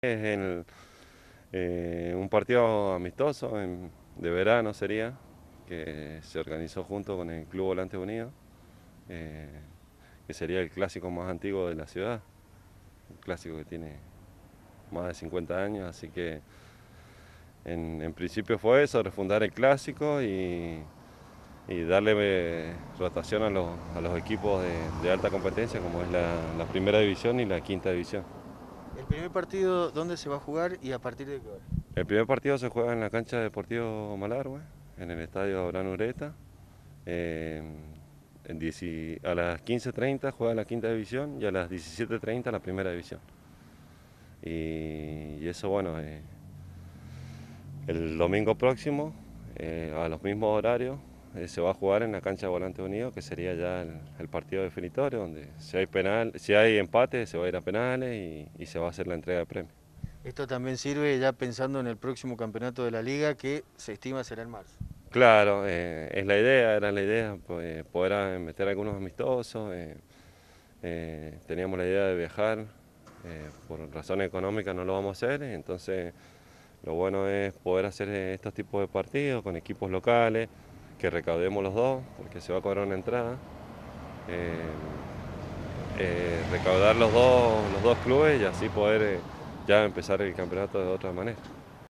Un partido amistoso de verano sería, que se organizó junto con el Club Volante Unido, eh, que sería el clásico más antiguo de la ciudad, un clásico que tiene más de 50 años, así que en principio fue eso, refundar el clásico y darle rotación a los equipos de alta competencia, como es la primera división y la quinta división. El primer partido, ¿dónde se va a jugar y a partir de qué hora? El primer partido se juega en la cancha de Deportivo Malargüe, en el estadio Abraham Ureta. Eh, a las 15:30 juega la quinta división y a las 17:30 la primera división. Y eso, bueno, el domingo próximo, a los mismos horarios, se va a jugar en la cancha de Volante Unido, que sería ya el partido definitorio, donde si hay empate se va a ir a penales y se va a hacer la entrega de premios. Esto también sirve ya pensando en el próximo campeonato de la liga que se estima será en marzo. Claro, es la idea, era la idea, pues, poder meter algunos amistosos. Teníamos la idea de viajar, por razones económicas no lo vamos a hacer, entonces lo bueno es poder hacer estos tipos de partidos con equipos locales, que recaudemos los dos, porque se va a cobrar una entrada. eh, Recaudar los dos clubes y así poder ya empezar el campeonato de otra manera.